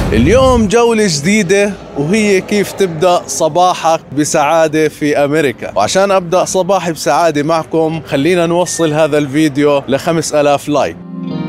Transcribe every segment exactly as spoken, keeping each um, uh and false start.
اليوم جولة جديدة وهي كيف تبدأ صباحك بسعادة في أمريكا. وعشان أبدأ صباحي بسعادة معكم خلينا نوصل هذا الفيديو لخمس آلاف لايك.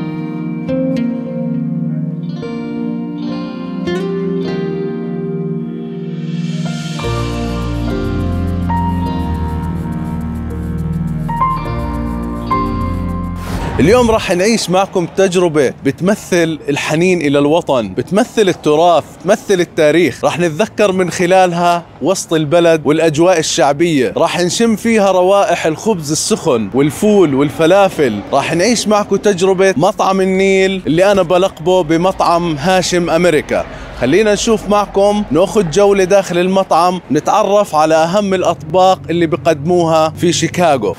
اليوم راح نعيش معكم تجربة بتمثل الحنين إلى الوطن، بتمثل التراث، بتمثل التاريخ. راح نتذكر من خلالها وسط البلد والأجواء الشعبية، راح نشم فيها روائح الخبز السخن والفول والفلافل. راح نعيش معكم تجربة مطعم النيل اللي أنا بلقبه بمطعم هاشم أمريكا. خلينا نشوف معكم، ناخذ جولة داخل المطعم، نتعرف على أهم الأطباق اللي بقدموها في شيكاغو.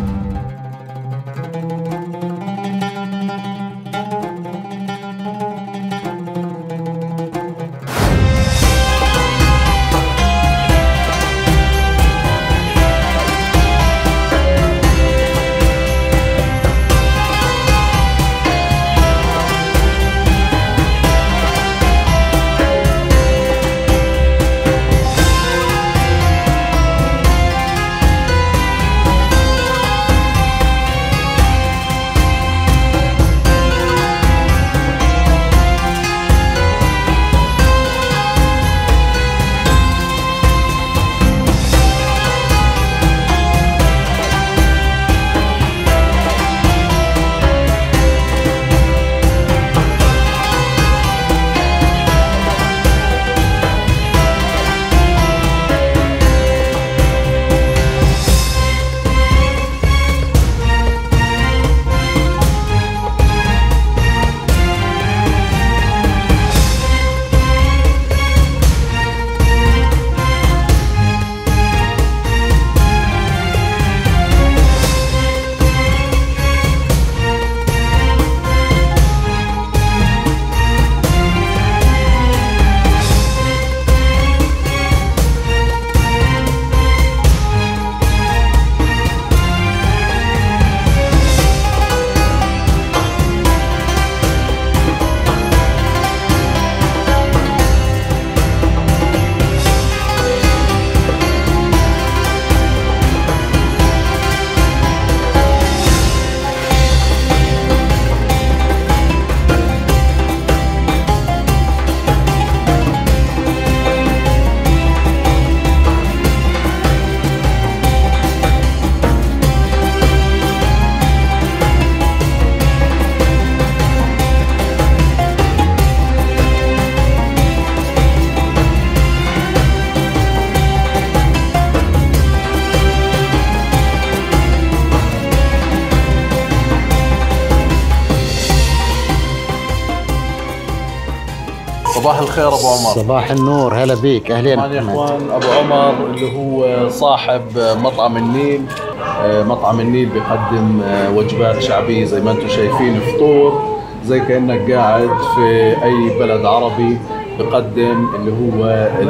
صباح الخير ابو عمر. صباح النور، هلا بيك، اهلين. طبعا يا اخوان ابو عمر اللي هو صاحب مطعم النيل. مطعم النيل بيقدم وجبات شعبيه زي ما انتم شايفين، فطور زي كانك قاعد في اي بلد عربي. بقدم اللي هو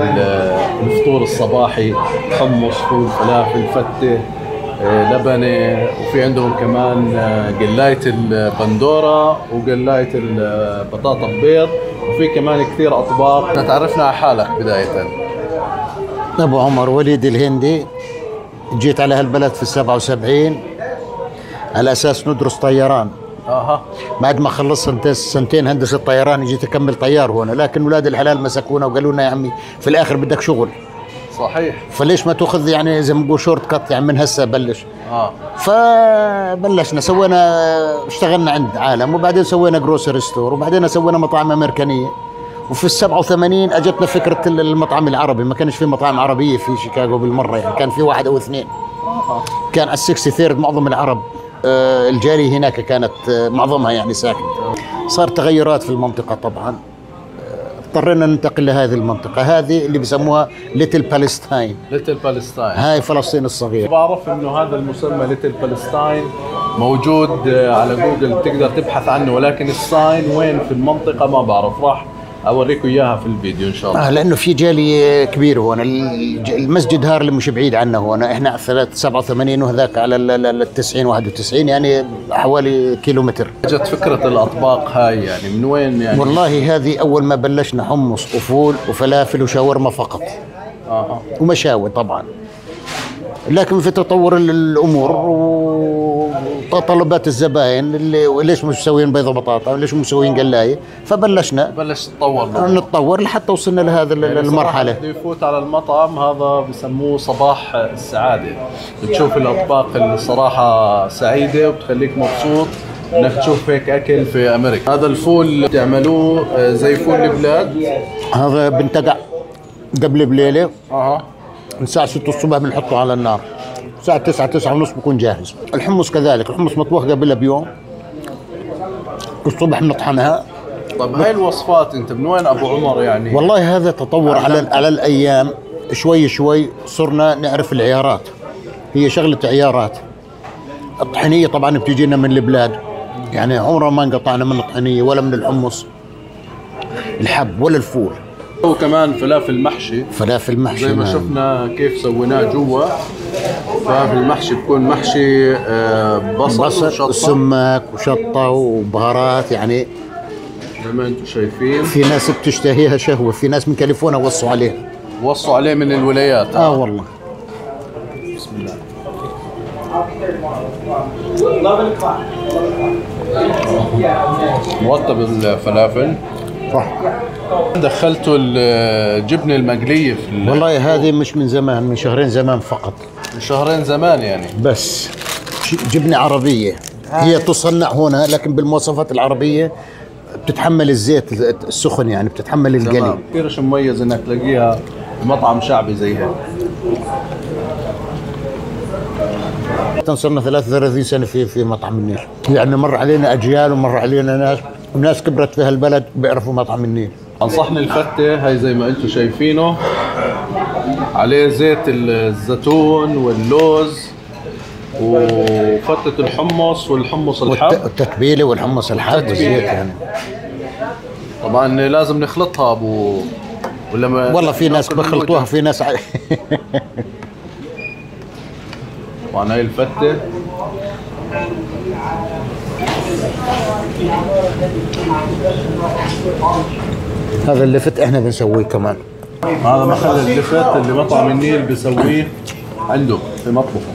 الفطور الصباحي، حمص، فول، فلافل، فته، لبنه، وفي عندهم كمان قلايه البندوره وقلايه البطاطا ببيض، وفي كمان كثير اطباق. تعرفنا على حالك بدايه. ابو عمر وليد الهندي، جيت على هالبلد في السبعة وسبعين على اساس ندرس طيران. اها بعد ما خلصت سنتين هندسه طيران جيت اكمل طيار هنا، لكن اولاد الحلال مسكونا وقالوا لنا يا عمي في الاخر بدك شغل. صحيح. فليش ما تاخذ يعني زي ما نقول شورت كات، يعني من هسه بلش. اه فبلشنا سوينا اشتغلنا عند عالم، وبعدين سوينا جروسري ستور، وبعدين سوينا مطاعم امريكانيه. وفي السبعة وثمانين اجتنا فكره المطعم العربي، ما كانش في مطاعم عربيه في شيكاغو بالمره، يعني كان في واحد او اثنين. آه. كان على السكسي ثيرد معظم العرب، آه الجاليه هناك كانت آه معظمها يعني ساكنه. صار تغيرات في المنطقه طبعا، اضطرينا ننتقل لهذه المنطقة، هذه اللي بسموها ليتل بالستاين. ليتل بالستاين هاي فلسطين الصغيرة. بعرف انه هذا المسمى ليتل بالستاين موجود على جوجل، بتقدر تبحث عنه، ولكن الساين وين في المنطقة ما بعرف. راح اوريكم اياها في الفيديو ان شاء الله. اه لانه في جالي كبير هون، الج- المسجد هارلem مش بعيد عنا هون، احنا على ثلاث- سبعة وثمانين وهذاك على ال- ال- ال تسعين واحد وتسعين، يعني حوالي كيلومتر. اجت فكره الاطباق هاي يعني من وين يعني؟ والله هذه اول ما بلشنا حمص وفول وفلافل وشاورما فقط، اه ومشاوي طبعا، لكن في تطور ال- الامور وطلبات الزباين اللي ليش مش مسوين بيض وبطاطا، ليش مش مسوين قلايه، فبلشنا بلش تطور له. نتطور لحتى وصلنا لهذا ال- يعني المرحله. صراحة اللي يفوت على المطعم هذا بسموه صباح السعاده، بتشوف الاطباق اللي الصراحه سعيده وبتخليك مبسوط انك تشوف هيك اكل في امريكا. هذا الفول بتعملوه آه، زي فول البلاد. هذا بنتقع قبل بليله، اها الساعه ستة الصبح بنحطه على النار، الساعه تسعة تسعة ونص بكون جاهز. الحمص كذلك، الحمص مطبوخ قبلها بيوم، الصبح بنطحنها. طب هاي الوصفات انت من وين ابو عمر يعني؟ والله هذا تطور على على الايام، شوي شوي صرنا نعرف العيارات، هي شغله عيارات. الطحينيه طبعا بتجينا من البلاد، يعني عمرنا ما انقطعنا من الطحينيه ولا من الحمص الحب ولا الفول. وكمان فلافل محشي فلافل محشي زي ما نعم. شفنا كيف سويناه جوا. فلافل المحشي بكون محشي آه، بصل, بصل وشطه وسمك وشطه وبهارات، يعني زي ما انتم شايفين. في ناس بتشتهيها شهوه، في ناس من كاليفورنيا وصوا عليها. وصوا عليه من الولايات. اه والله. بسم الله. مرتب الفلافل. صح. دخلتوا الجبنه المقليه في ال- والله هذه مش من زمان، من شهرين زمان فقط من شهرين زمان يعني. بس. ش- جبنه عربيه، هي تصنع هنا لكن بالمواصفات العربيه، بتتحمل الزيت السخن، يعني بتتحمل القلي. تمام. كثير مميز انك تلاقيها بمطعم شعبي زي هيك. صرنا ثلاثة وثلاثين سنه في في مطعم النيل، يعني مر علينا اجيال ومر علينا ناس، وناس كبرت في هالبلد بيعرفوا مطعم النيل. انصحني الفتة هاي زي ما انتم شايفينه، عليه زيت الزيتون واللوز وفتة الحمص والحمص الحب. والتتبيله والحمص الحب والزيت يعني. طبعا لازم نخلطها ابو ولا ما والله في ناس ناكل من بخلطوها، الوجه. في ناس ع... طبعا هاي الفتة هذا اللي فت احنا بنسويه كمان. هذا محل اللفت اللي مطعم النيل بيسويه عنده في مطبخه.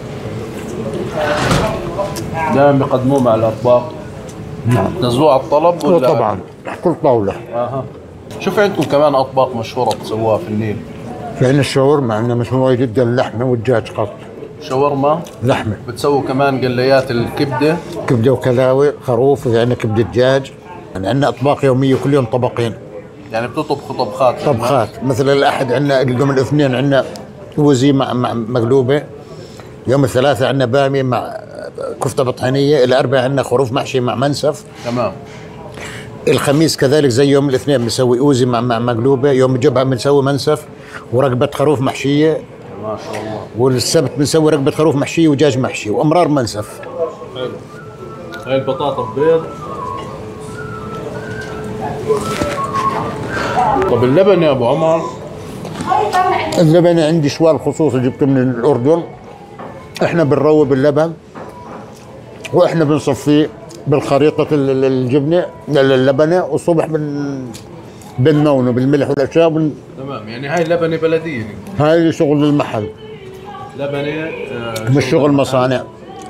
دائما بيقدموه مع الاطباق. نعم. نزلوه على الطلب ولا؟ طبعا كل طاوله. اها. شوف عندكم كمان اطباق مشهوره بتسووها في النيل. في عندنا الشاورما، عندنا مشهوره جدا، اللحمه والدجاج قط. شاورما. لحمه. بتسووا كمان قليات الكبده. كبده وكلاوي خروف، وفي عندنا كبده دجاج، يعني عندنا اطباق يوميه كل يوم طبقين. يعني بتطبخوا طبخات. طبخات مثلا الاحد عندنا، يوم الاثنين عندنا وزي مع مع مقلوبه، يوم الثلاثاء عندنا باميه مع كفته بطحينيه، الاربعاء عندنا خروف محشي مع منسف، تمام. الخميس كذلك زي يوم الاثنين بنسوي اوزي مع مع مقلوبه، يوم الجمعه بنسوي منسف ورقبه خروف محشيه، ما شاء الله. والسبت بنسوي رقبه خروف محشيه ودجاج محشي وامرار منسف. حلو. هاي البطاطا بيض. طب اللبن يا ابو عمر؟ اللبن عندي شوال خصوصي جبته من الاردن، احنا بنروب اللبن واحنا بنصفيه بالخريطه ال- ال- الجبنه اللبنه، والصبح بن بنمونه بالملح والاشياء بن... تمام. يعني هاي لبنه بلديه. هاي شغل المحل، لبنه آه مش شغل مصانع،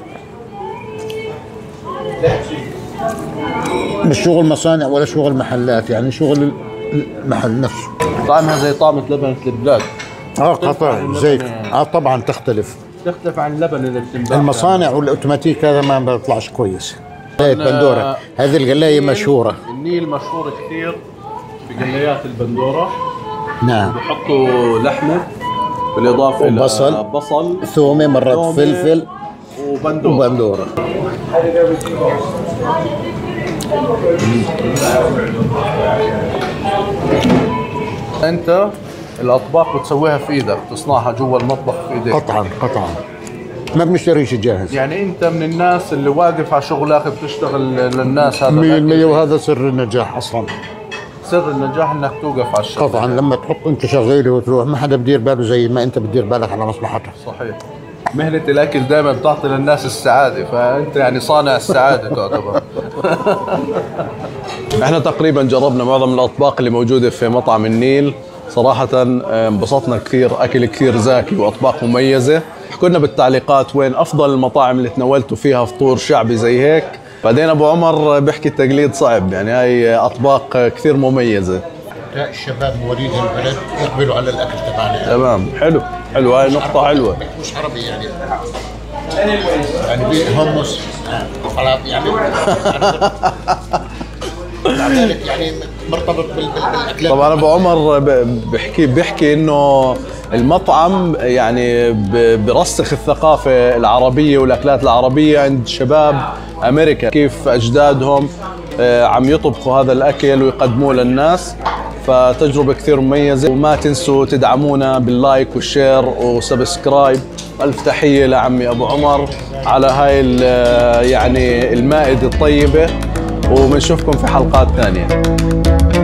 مش شغل مصانع ولا شغل محلات، يعني شغل المحل نفسه. طعمها زي طعمه لبنه البلاد. اه قطع زيت، اه طبعا تختلف. تختلف عن اللبن اللي بتنباع. المصانع والاوتوماتيك هذا ما بيطلعش كويس. هاي البندوره، هذه القلايه مشهوره. النيل مشهور كثير بقليات البندوره. نعم. بحطوا لحمه بالاضافه الى وبصل. بصل، ثومه، مرات ثومة، فلفل وبندوره. وبندوره. انت الاطباق بتسويها في ايدك، تصنعها جوا المطبخ في ايديك. قطعا قطعا، ما بنشتري شيء جاهز. يعني انت من الناس اللي واقف على شغلك بتشتغل للناس. هذا مية الأكل. بالمية، وهذا سر النجاح اصلا. سر النجاح انك توقف على الشغل. طبعا لما تحط انت شغيله وتروح ما حدا بدير باله زي ما انت بتدير بالك على مصلحتك. صحيح. مهنة الأكل دائما بتعطي للناس السعادة، فأنت يعني صانع السعادة تعتبر. احنا تقريبا جربنا معظم الأطباق اللي موجودة في مطعم النيل، صراحة انبسطنا كثير، أكل كثير زاكي وأطباق مميزة. احكوا لنا بالتعليقات وين أفضل المطاعم اللي تناولتوا فيها فطور شعبي زي هيك. بعدين أبو عمر بيحكي التقليد صعب، يعني هاي أطباق كثير مميزة. الشباب مواليد البلد يقبلوا على الأكل تبعنا. تمام، حلو حلو، هاي نقطة حلوة. مش عربي يعني يعني بيهمس يعني مع ذلك يعني مرتبط بالاكل. طبعا ابو عمر بيحكي بيحكي انه المطعم يعني برسخ الثقافه العربيه والاكلات العربيه عند شباب امريكا، كيف اجدادهم عم يطبخوا هذا الاكل ويقدموه للناس. فتجربه كثير مميزه، وما تنسوا تدعمونا باللايك والشير وسبسكرايب. الف تحيه لعمي ابو عمر على هاي يعني المائده الطيبه، وبنشوفكم في حلقات ثانيه.